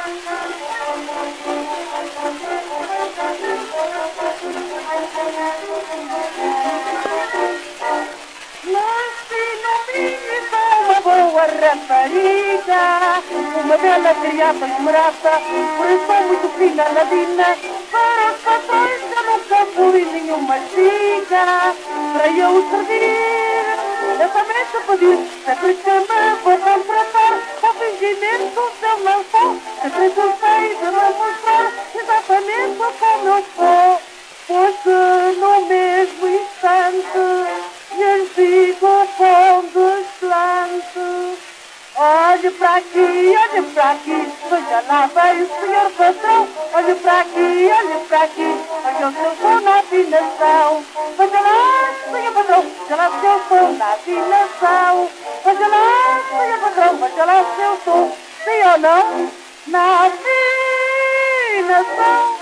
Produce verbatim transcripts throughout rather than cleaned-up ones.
Rapariga, uma bela criança esmerada, coração muito fina ladina, para os patrões eu nunca fui nenhuma estiga, para eu servir, eu também te pedi, sempre que me vou contratar, com fingimento eu não sou, sempre gostei de me mostrar exatamente como eu sou, pois no mesmo instante lhes digo com desplante. Olhe para aqui, olhe para aqui, veja lá bem o senhor patrão. Olhe para aqui, olhe para aqui, veja se eu sou na afinação. Veja lá, senhor patrão, veja lá se eu sou na afinação. Veja lá, senhor patrão, veja lá se eu sou, sim ou não, na afinação.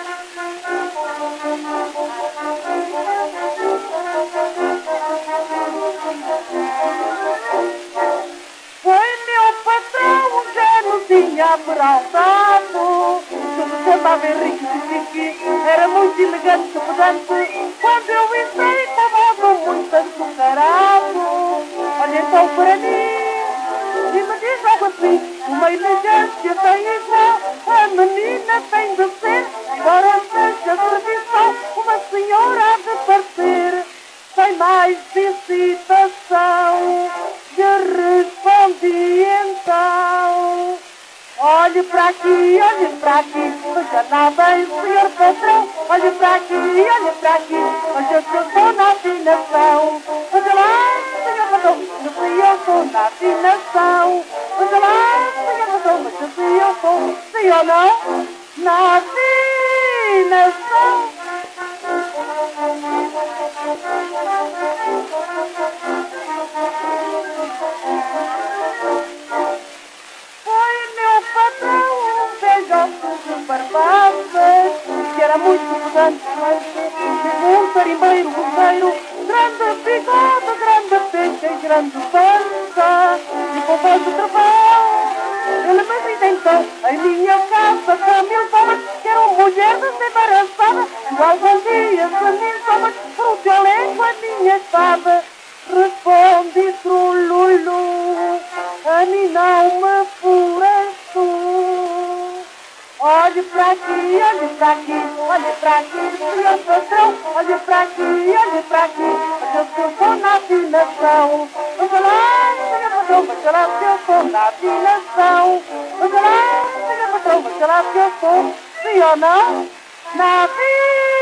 Tinha peraltado, tudo chamava Henrique Chique, era muito elegante, pedante, quando eu entrei estava muito açucarado. Olha então para mim, e me diz algo assim, uma elegância tem igual, a menina tem de ser, embora seja serviçal, uma senhora há de parecer, sem mais incitação, lhe respondi então. Olhe para aqui, olhe para aqui, veja lá bem, senhor patrão. Olhe para aqui, olhe para aqui, veja se eu sou na afinação. Veja lá, senhor patrão, veja se eu sou na afinação. Veja lá, senhor patrão, veja se eu sou, sim ou não, na afinação. Que era muito pedante, um tarimbeiro roceiro, grande bigode, grande peixe e grande pança, e com voz de travão, ele me intentou em minha casa com mil somas, que eram mulher desembaraçada, e algum dia se mil somas, por o teu lenço a minha espada, respondi trululu, a mim não me furas. Olhe para aqui, olhe para aqui, olhe para aqui, senhor patrão. Olhe para aqui, olhe para aqui, veja se eu sou na afinação. Veja lá, senhor patrão, veja lá se eu sou na afinação. Veja lá, senhor patrão, veja lá se eu sou, sim ou não, na afinação.